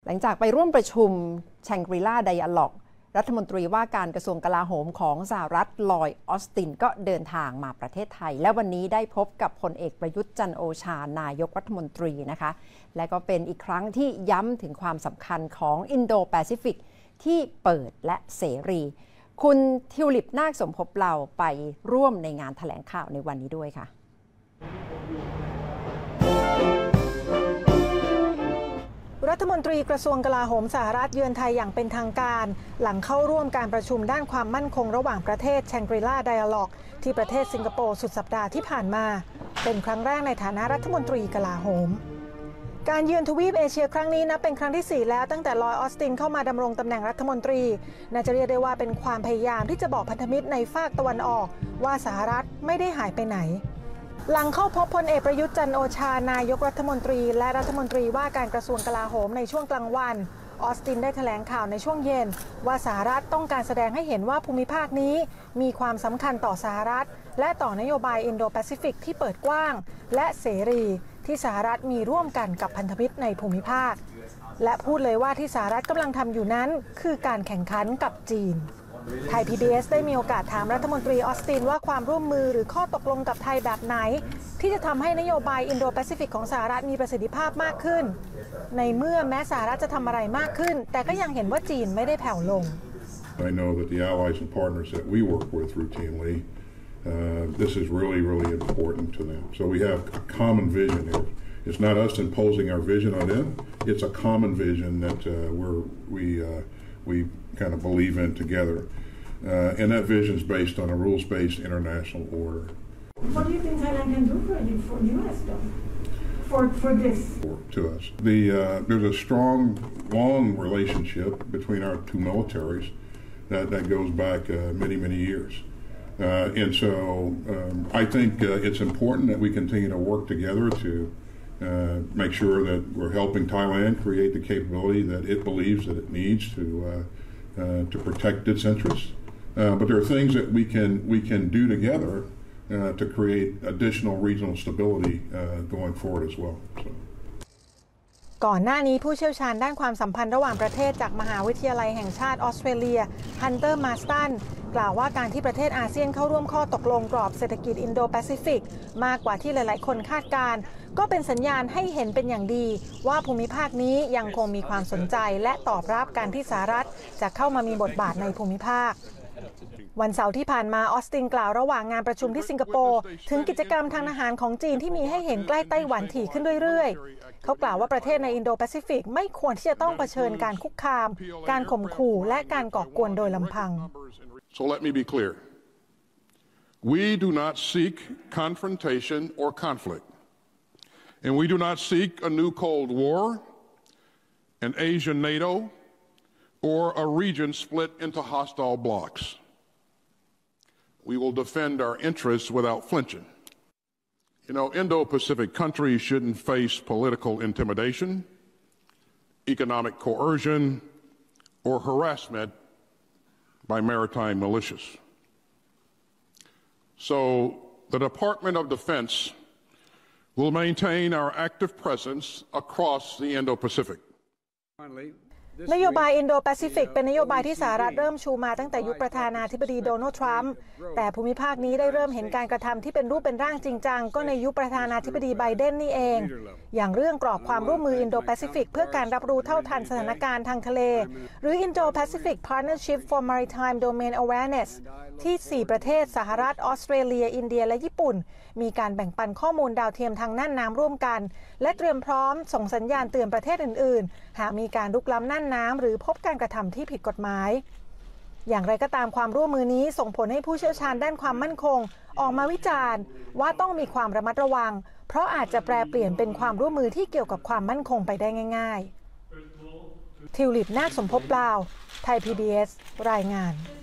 หลังจากไปร่วมประชุมแชงกรีลาไดอะล็อกรัฐมนตรีว่าการกระทรวงกลาโหมของสหรัฐลอยด์ ออสตินก็เดินทางมาประเทศไทยและวันนี้ได้พบกับพลเอกประยุทธ์จันทร์โอชานายกรัฐมนตรีนะคะและก็เป็นอีกครั้งที่ย้ำถึงความสำคัญของอินโดแปซิฟิกที่เปิดและเสรีคุณทิวลิปนาคสมภพเราไปร่วมในงานแถลงข่าวในวันนี้ด้วยค่ะรัฐมนตรีกระทรวงกลาโหมสหรัฐเยือนไทยอย่างเป็นทางการหลังเข้าร่วมการประชุมด้านความมั่นคงระหว่างประเทศแชงกรีลาไดอะล็อกที่ประเทศสิงคโปร์สุดสัปดาห์ที่ผ่านมาเป็นครั้งแรกในฐานะรัฐมนตรีกลาโหมการเยือนทวีปเอเชียครั้งนี้นับเป็นครั้งที่4แล้วตั้งแต่ลอยด์ ออสตินเข้ามาดำรงตำแหน่งรัฐมนตรีน่าจะเรียกได้ว่าเป็นความพยายามที่จะบอกพันธมิตรในฝากตะวันออกว่าสหรัฐไม่ได้หายไปไหนหลังเข้าพบพลเอกประยุทธ์จันทร์โอชานายกรัฐมนตรีและรัฐมนตรีว่าการกระทรวงกลาโหมในช่วงกลางวันออสตินได้แถลงข่าวในช่วงเย็นว่าสหรัฐต้องการแสดงให้เห็นว่าภูมิภาคนี้มีความสำคัญต่อสหรัฐและต่อนโยบายอินโดแปซิฟิกที่เปิดกว้างและเสรีที่สหรัฐมีร่วมกันกับพันธมิตรในภูมิภาคและพูดเลยว่าที่สหรัฐกำลังทำอยู่นั้นคือการแข่งขันกับจีนไทย PBS ได้มีโอกาสถามรัฐมนตรีออสตินว่าความร่วมมือหรือข้อตกลงกับไทยแบบไหนที่จะทำให้นโยบายอินโดแปซิฟิกของสหรัฐมีประสิทธิภาพมากขึ้นในเมื่อแม้สหรัฐจะทำอะไรมากขึ้นแต่ก็ยังเห็นว่าจีนไม่ได้แผ่วลง I know that the allies and partners that we work with routinely, this is really, really important to them. So we have a common vision here. It's not us imposing our vision on them. It's a common vision that we kind of believe in together. And that vision is based on a rules-based international order. What do you think Thailand can do for U.S. though? For this? To us. There's a strong, long relationship between our two militaries that goes back many, many years. And so I think it's important that we continue to work together to make sure that we're helping Thailand create the capability that it believes that it needs to protect its interests. But there are things that we can do together to create additional regional stability going forward as well. So. ก่อนหน้านี้ผู้เชี่ยวชาญด้านความสัมพันธ์ระหว่างประเทศจากมหาวิทยาลัยแห่งชาติออสเตรเลียฮันเตอร์มาสตันกล่าวว่าการที่ประเทศอาเซียนเข้าร่วมข้อตกลงกรอบเศรษฐกิจอินโดแปซิฟิกมากกว่าที่หลายๆคนคาดการณ์ก็เป็นสัญญาณให้เห็นเป็นอย่างดีว่าภูมิภาคนี้ยังคงมีความสนใจและตอบรับการที่สหรัฐจะเข้ามามีบทบาทในภูมิภาควันเสาร์ที่ผ่านมาออสตินกล่าวระหว่างงานประชุมที่สิงคโปร์ถึงกิจกรรมทางทหารของจีนที่มีให้เห็นใกล้ไต้หวันถี่ขึ้นเรื่อยๆเขากล่าวว่าประเทศในอินโดแปซิฟิกไม่ควรที่จะต้องเผชิญการคุกคามการข่มขู่และการก่อกวนโดยลำพัง So let me be clear. We do not seek confrontation or conflict. And we do not seek a new Cold War, an Asian NATO, or a region split into hostile blocs. We will defend our interests without flinching. You know, Indo-Pacific countries shouldn't face political intimidation, economic coercion, or harassment by maritime militias. So the Department of Defense will maintain our active presence across the Indo-Pacific. นโยบายอินโดแปซิฟิกเป็นนโยบายที่สหรัฐเริ่มชูมาตั้งแต่ยุคประธานาธิบดีโดนัลด์ทรัมป์แต่ภูมิภาคนี้ได้เริ่มเห็นการกระทำที่เป็นรูปเป็นร่างจริงจังก็ในยุคประธานาธิบดีไบเดนนี่เองอย่างเรื่องกรอบความร่วมมืออินโดแปซิฟิกเพื่อการรับรู้เท่าทันสถานการณ์ทางทะเลหรือ Indo-Pacific Partnership for Maritime Domain Awareness ที่4ประเทศสหรัฐออสเตรเลียอินเดียและญี่ปุ่นมีการแบ่งปันข้อมูลดาวเทียมทางน่านน้ำร่วมกันและเตรียมพร้อมส่งสัญญาณเตือนประเทศอื่นๆหากมีการรุกล้ำน่านน้ำหรือพบการกระทำที่ผิดกฎหมายอย่างไรก็ตามความร่วมมือนี้ส่งผลให้ผู้เชี่ยวชาญด้านความมั่นคงออกมาวิจารณ์ว่าต้องมีความระมัดระวังเพราะอาจจะแปรเปลี่ยนเป็นความร่วมมือที่เกี่ยวกับความมั่นคงไปได้ง่ายๆทิวลิปนาคสมภพลาวไทย PBS รายงาน